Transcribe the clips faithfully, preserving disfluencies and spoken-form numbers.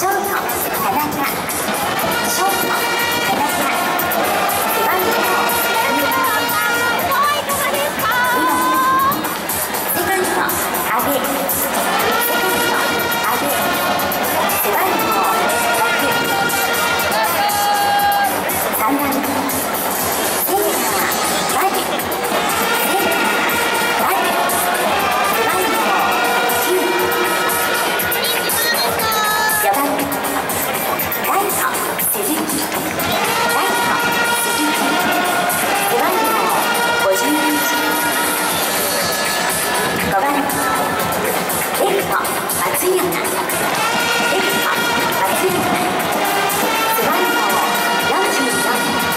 ショート田中、ショート田中、背番号にばんセカンド阿部、セカンド阿部、背番号ろく、さんばんセンターバル、センターバル、背番号きゅう、よばんライト鈴木、ライト鈴木、背番号ごじゅういち、ごばんレフト松山、レフト松山、背番号よんじゅうよん、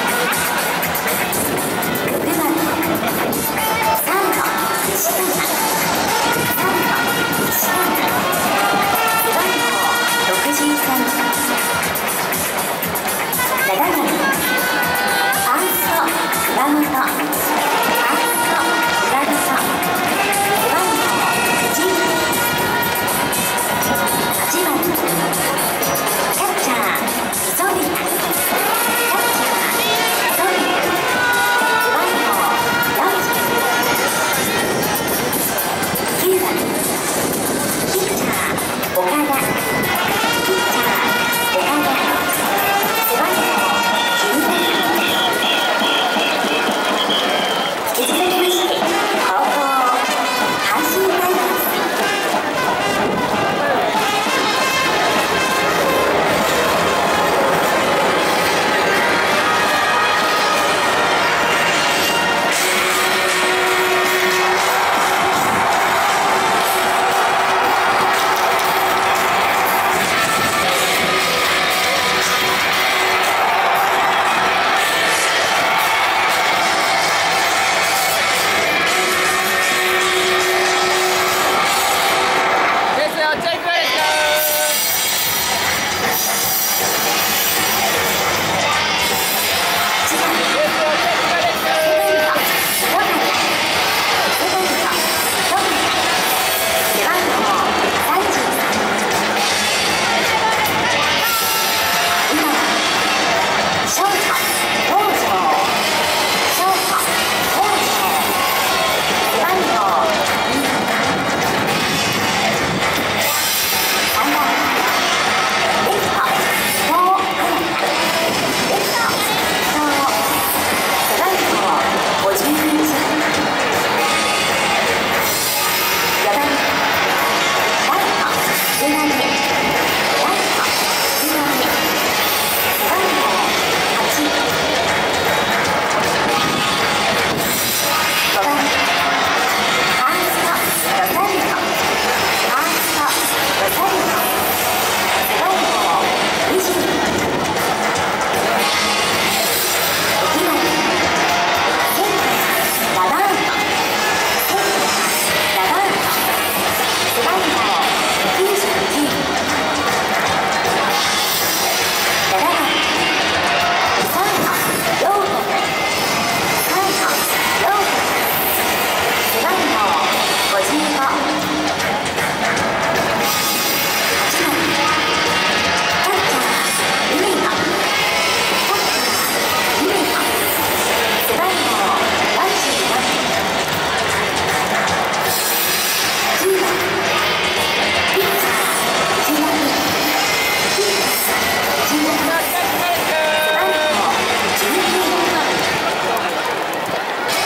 ろくばんサード西川、サード西川、背番号ろくじゅうさん、